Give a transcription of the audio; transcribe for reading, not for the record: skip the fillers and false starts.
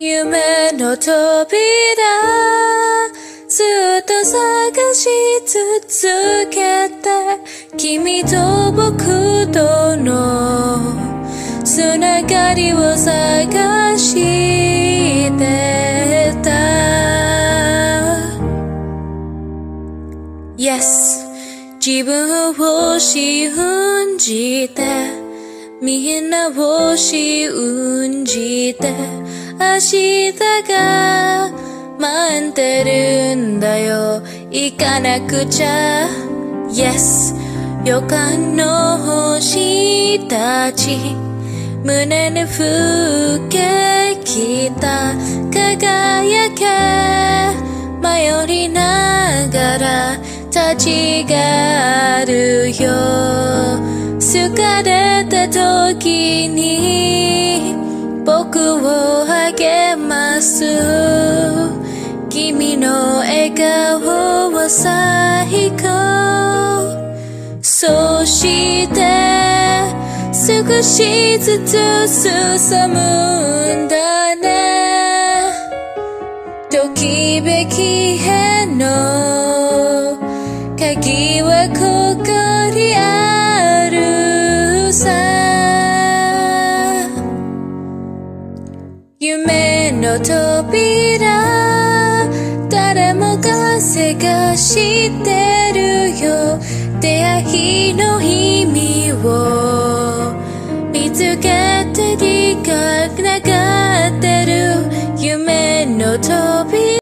夢の扉ずっと探し続けて君と僕とのつながりを探してた Yes 自分を信じてみんなを信じて明日が待ってるんだよ行かなくちゃ Yes 予感の星たち胸に吹けきた輝け迷いながら立ちがるよ疲れた時に僕を励ます君の笑顔は最高そして少しずつ進むんだねときめきへの鍵はここにあるさ夢の扉誰もが探してるよ出会いの日